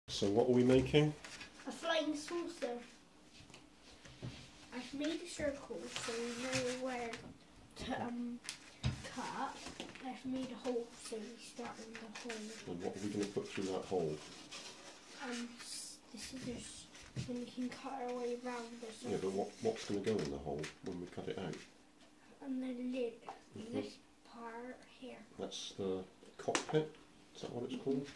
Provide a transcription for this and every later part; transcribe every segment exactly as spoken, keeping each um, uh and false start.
So what are we making? A flying saucer. I've made a circle so we know where to um, cut. I've made a hole so we start in the hole. And what are we going to put through that hole? Um, the scissors. Then we can cut our way around the circle. Yeah, but what, what's going to go in the hole when we cut it out? And the lid. Mm-hmm. This part here. That's the cockpit? Is that what it's called?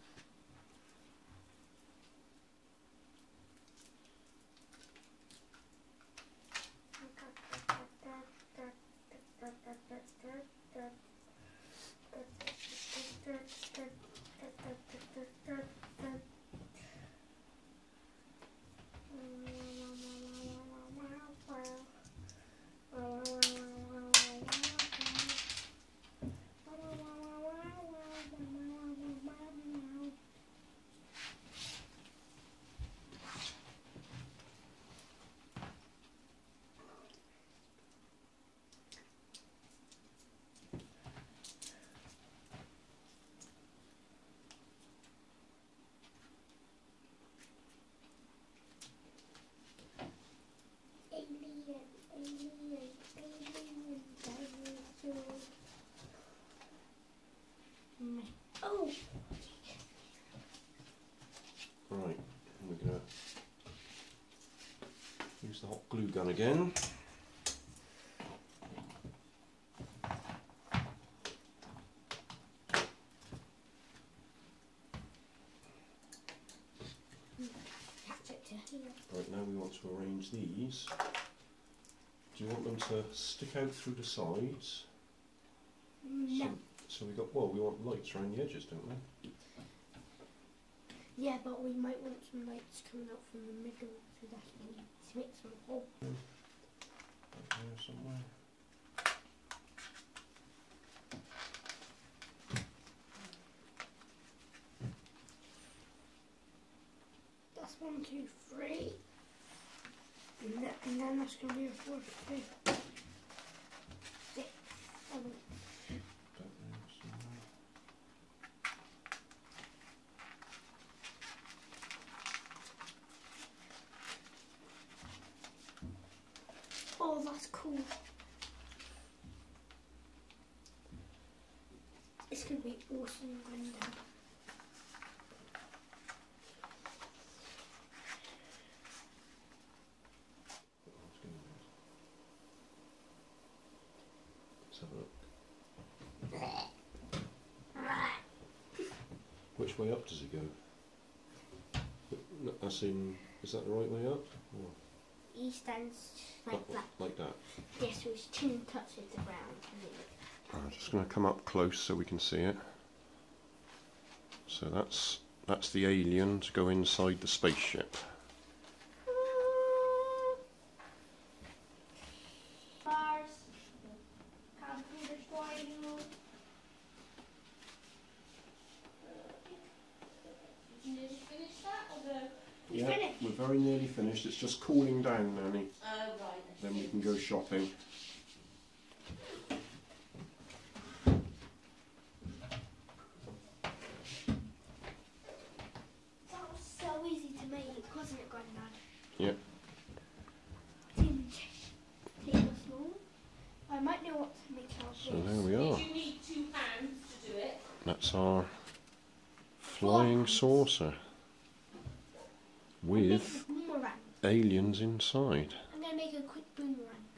Oh! Right, we're going to use the hot glue gun again. Attach it to here. Right, now we want to arrange these. Do you want them to stick out through the sides? No. So, so we got, well, we want lights around the edges, don't we? Yeah, but we might want some lights coming out from the middle, so that we need to make some hole. Right there somewhere. That's one, two, three. And, that, and then that's going to be a four, five, six, seven. Back there somewhere. Oh, that's cool. It's going to be awesome going down. Let's have a look. Which way up does it go? No, as in, is that the right way up? Or He stands like that. Like that? Yes, so his chin touches the ground. I'm just going to come up close so we can see it. So that's that's the alien to go inside the spaceship. Mars, come to destroy you. Did you finish that or the... Yeah, finished? we're very nearly finished. It's just cooling down, Nanny. Oh, right. Then we can go shopping. That was so easy to make, wasn't it, Grandad? Yep. Didn't take us long. I might know what to make out of So this. there we are. You need two hands to do it. That's our flying saucer with Boomerang. aliens inside. I'm going to make a quick boomerang.